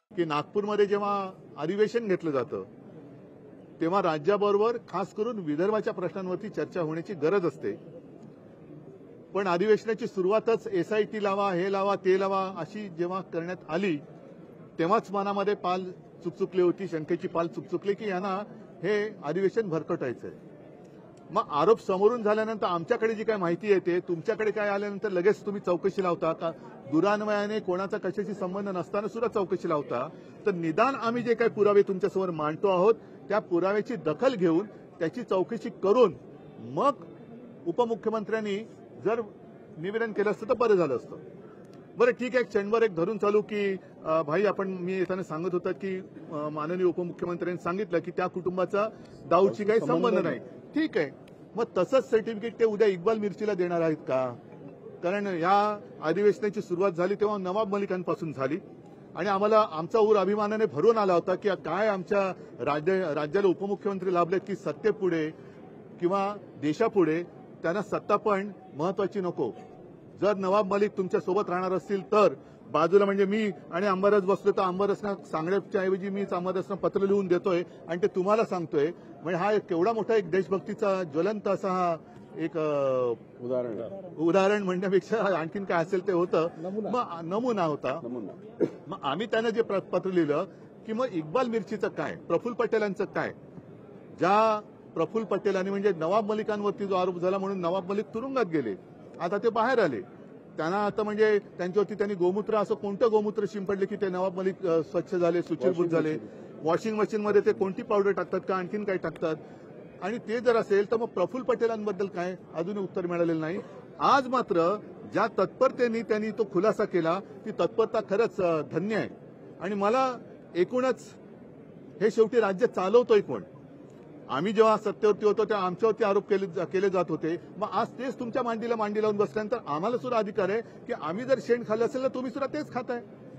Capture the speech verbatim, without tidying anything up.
की नागपूरमध्ये जेव्हा अधिवेशन घेतलं जातं तेव्हा राज्याबरोबर खास करून विदर्भाच्या प्रश्नांवरती चर्चा होण्याची गरज असते. पण अधिवेशनाची सुरुवातच एसआयटी लावा, हे लावा, ते लावा अशी जेव्हा करण्यात आली तेव्हाच मनामध्ये पाल चुकचुकली होती, शंकेची पाल चुकचुकली की यांना हे अधिवेशन भरकटायचंय. मग आरोप समोरून झाल्यानंतर आमच्याकडे जी काय माहिती येते, तुमच्याकडे काय आल्यानंतर लगेच तुम्ही चौकशी लावता का? दुरान्वयाने कोणाचा कशाशी संबंध नसताना सुद्धा चौकशी लावता. तर निदान आम्ही जे काही पुरावे तुमच्यासमोर मांडतो आहोत त्या पुराव्याची दखल घेऊन त्याची चौकशी करून मग उपमुख्यमंत्र्यांनी जर निवेदन केलं असतं तर बरं झालं असतं. बरं ठीक आहे, क्षणभर एक धरून चालू की भाई आपण मी येताना सांगत होता की माननीय उपमुख्यमंत्र्यांनी सांगितलं की त्या कुटुंबाचा दाऊदशी काही संबंध नाही. ठीक आहे, मग तसंच सर्टिफिकेट ते उद्या इक्बाल मिर्चीला देणार आहेत का? कारण या अधिवेशनाची सुरुवात झाली तेव्हा नवाब मलिकांपासून झाली आणि आम्हाला आमचा ऊर अभिमानाने भरून आला होता की काय आमच्या राज्य राज्याला उपमुख्यमंत्री लाभलेत की सत्तेपुढे किंवा देशापुढे त्यांना सत्ता पण महत्वाची नको. जर नवाब मलिक तुमच्या सोबत राहणार असतील तर बाजूला म्हणजे मी आणि अंबादास बसलो तर अंबादासना सांगण्याच्या ऐवजी मीच अंबादासना पत्र लिहून देतोय आणि ते तुम्हाला सांगतोय. म्हणजे हा एक केवढा मोठा एक देशभक्तीचा ज्वलंत असा हा एक उदाहरण उदाहरण म्हणण्यापेक्षा आणखीन काय असेल ते होतं. मग नमुना होता. मग आम्ही त्यांना जे पत्र लिहिलं की मग इक्बाल मिर्चीचं काय, प्रफुल्ल पटेलांचं काय? ज्या प्रफुल्ल पटेलांनी म्हणजे नवाब मलिकांवरती जो आरोप झाला म्हणून नवाब मलिक तुरुंगात गेले, आता ते बाहेर आले. त्यांना आता म्हणजे त्यांच्यावरती त्यांनी गोमूत्र असं कोणतं गोमूत्र शिंपडले की ते नवाब मलिक स्वच्छ झाले, सुचिरभूत झाले? वॉशिंग मशीनमध्ये ते कोणती पावडर टाकतात का आणखीन काय टाकतात? आणि ते जर असेल तर मग प्रफुल्ल पटेलांबद्दल काय अजूनही उत्तर मिळालेलं नाही. आज मात्र ज्या तत्परतेने त्यांनी तो खुलासा केला ती तत्परता खरंच धन्य आहे. आणि मला एकूणच हे शेवटी राज्य चालवतोय कोण? आम्ही जेव्हा सत्तेवरती होतो तेव्हा आमच्यावरती आरोप केले केले जात होते. मग आज तेच तुमच्या मांडीला मांडी लावून बसल्यानंतर आम्हाला सुद्धा अधिकार आहे की आम्ही जर शेण खाल्लं असेल तर तुम्ही सुद्धा तेच खाताय.